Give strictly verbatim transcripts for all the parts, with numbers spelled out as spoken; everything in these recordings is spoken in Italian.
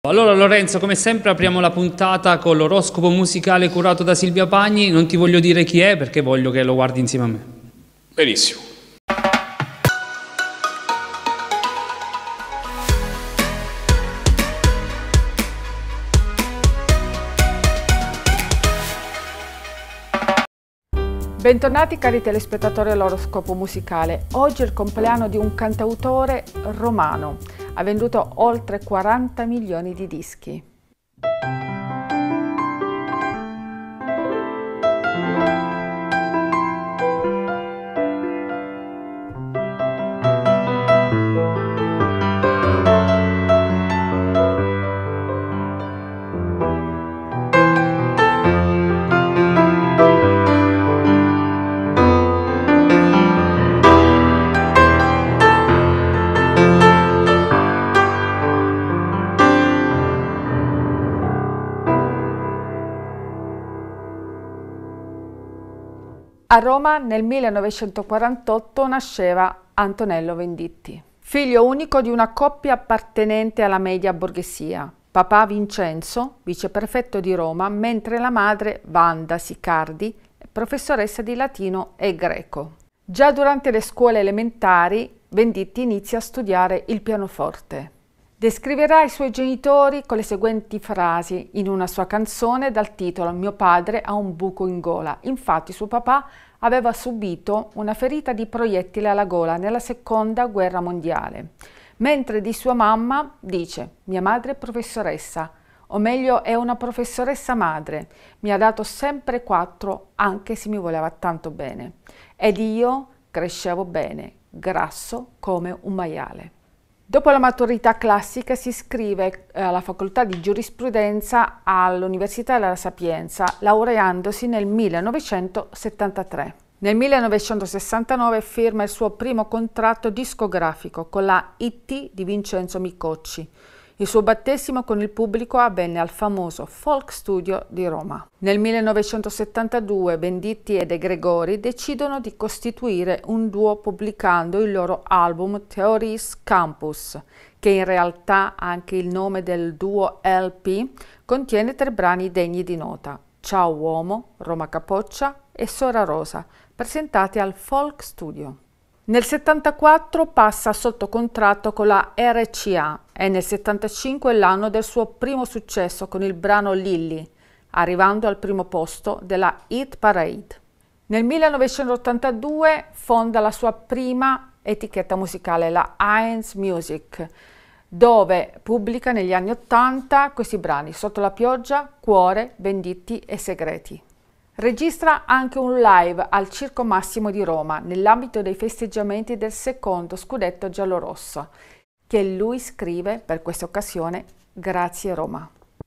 Allora Lorenzo, come sempre apriamo la puntata con l'oroscopo musicale curato da Silvia Pagni. Non ti voglio dire chi è perché voglio che lo guardi insieme a me. Benissimo. Bentornati cari telespettatori all'oroscopo musicale. Oggi è il compleanno di un cantautore romano. Ha venduto oltre quaranta milioni di dischi. A Roma nel millenovecentoquarantotto nasceva Antonello Venditti, figlio unico di una coppia appartenente alla media borghesia. Papà Vincenzo, viceprefetto di Roma, mentre la madre Wanda Sicardi, professoressa di latino e greco. Già durante le scuole elementari Venditti inizia a studiare il pianoforte. Descriverà i suoi genitori con le seguenti frasi in una sua canzone dal titolo "Mio padre ha un buco in gola". Infatti suo papà aveva subito una ferita di proiettile alla gola nella seconda guerra mondiale, mentre di sua mamma dice: "Mia madre è professoressa, o meglio è una professoressa madre, mi ha dato sempre quattro anche se mi voleva tanto bene, ed io crescevo bene, grasso come un maiale". Dopo la maturità classica si iscrive alla facoltà di giurisprudenza all'Università della Sapienza, laureandosi nel millenovecentosettantatré. Nel millenovecentosessantanove firma il suo primo contratto discografico con la I T di Vincenzo Micocci. Il suo battesimo con il pubblico avvenne al famoso Folk Studio di Roma. Nel millenovecentosettantadue Venditti e De Gregori decidono di costituire un duo pubblicando il loro album Theories Campus, che in realtà anche il nome del duo L P contiene tre brani degni di nota: Ciao Uomo, Roma Capoccia e Sora Rosa, presentati al Folk Studio. Nel settantaquattro passa sotto contratto con la R C A e nel settantacinque è l'anno del suo primo successo con il brano Lilli, arrivando al primo posto della Hit Parade. Nel millenovecentottantadue fonda la sua prima etichetta musicale, la Heinz Music, dove pubblica negli anni ottanta questi brani: Sotto la pioggia, Cuore, Venditti e Segreti. Registra anche un live al Circo Massimo di Roma nell'ambito dei festeggiamenti del secondo scudetto giallorosso, che lui scrive per questa occasione "Grazie Roma".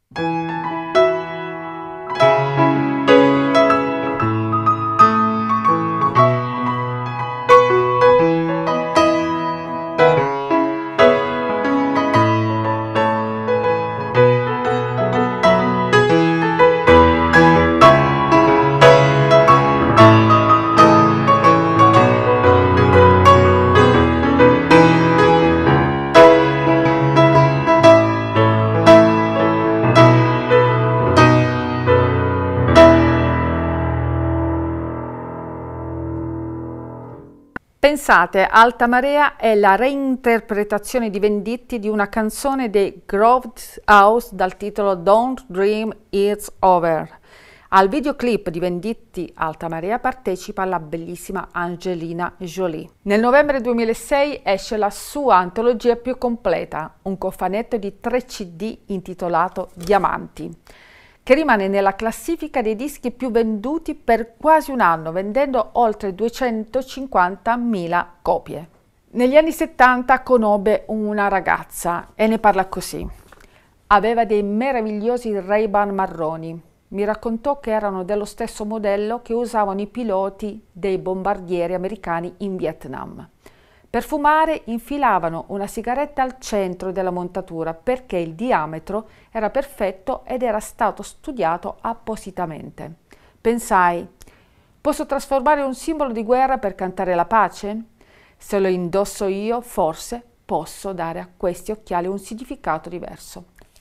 Pensate, Alta Marea è la reinterpretazione di Venditti di una canzone dei Groundhouse dal titolo Don't Dream It's Over. Al videoclip di Venditti Alta Marea partecipa la bellissima Angelina Jolie. Nel novembre duemilasei esce la sua antologia più completa, un cofanetto di tre C D intitolato Diamanti, che rimane nella classifica dei dischi più venduti per quasi un anno, vendendo oltre duecentocinquantamila copie. Negli anni settanta conobbe una ragazza e ne parla così: aveva dei meravigliosi Ray-Ban marroni, mi raccontò che erano dello stesso modello che usavano i piloti dei bombardieri americani in Vietnam. Per fumare infilavano una sigaretta al centro della montatura perché il diametro era perfetto ed era stato studiato appositamente. Pensai, posso trasformare un simbolo di guerra per cantare la pace? Se lo indosso io, forse posso dare a questi occhiali un significato diverso.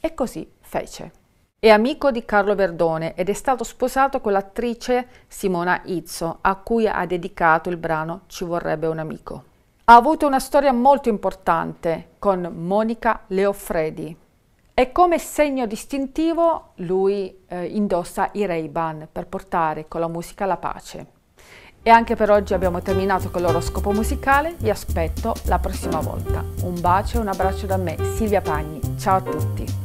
E così fece. È amico di Carlo Verdone ed è stato sposato con l'attrice Simona Izzo, a cui ha dedicato il brano Ci vorrebbe un amico. Ha avuto una storia molto importante con Monica Leoffredi e come segno distintivo lui eh, indossa i Ray-Ban per portare con la musica la pace. E anche per oggi abbiamo terminato con l'oroscopo musicale, vi aspetto la prossima volta. Un bacio e un abbraccio da me, Silvia Pagni. Ciao a tutti!